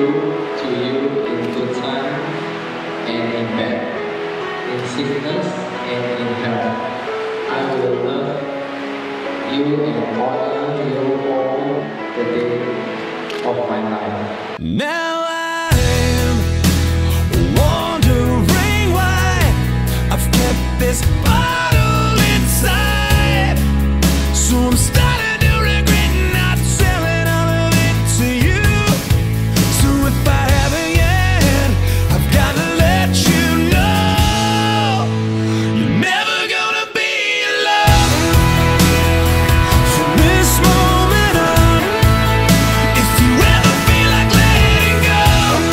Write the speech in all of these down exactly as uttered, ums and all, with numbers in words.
true to you in good time and in bad, in sickness and in health. I will love you and honor you all the days of my life. Now I'm wondering why I've kept this bottle inside. So I'm starting to regret not selling all of it to you. So if I haven't yet, I've got to let you know you're never gonna be alone from this moment on. If you ever feel like letting go,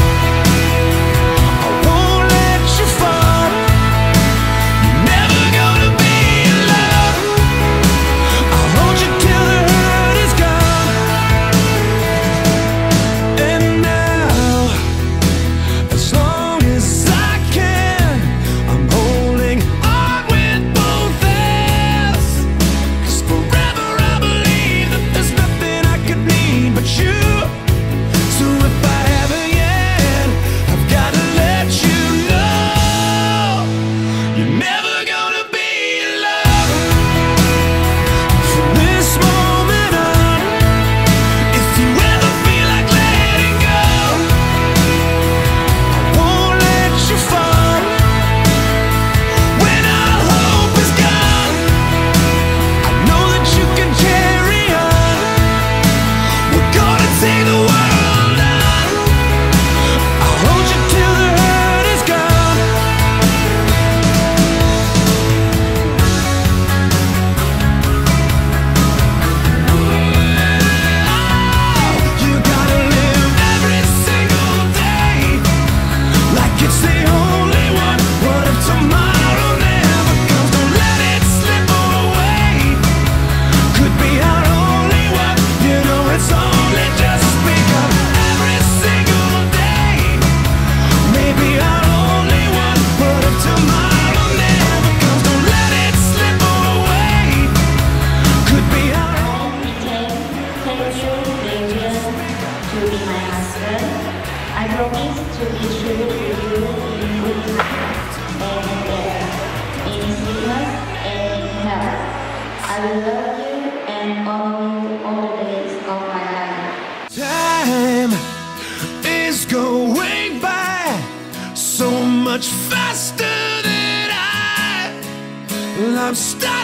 I won't let you fall. You're never gonna be alone. I'll hold you till the hurt is gone. And now, as long as I can, I'm holding on with both hands. 'Cause forever I believe that there's nothing I could need but you. So if I haven't yet, I've got to let you know you're never gonna be alone from this moment on. If you ever feel like letting go, I won't let you fall. When all hope is gone, I know that you can carry on. We're gonna take the world on. I'll hold you till the hurt is gone. You gotta live every single day like it's the only one. What if tomorrow never comes? Don't let it slip away. Could be our only one. You know it's only just begun. Every single day, maybe our only one. What if tomorrow never comes? Don't let it slip away. Could be our only. Became Pedro Rangers to be my husband. I promise to be true to you in good times and in bad, in sickness and in health. I will love you and honor you all the days of my life. Time is going by so much faster than I. Well, I'm starting.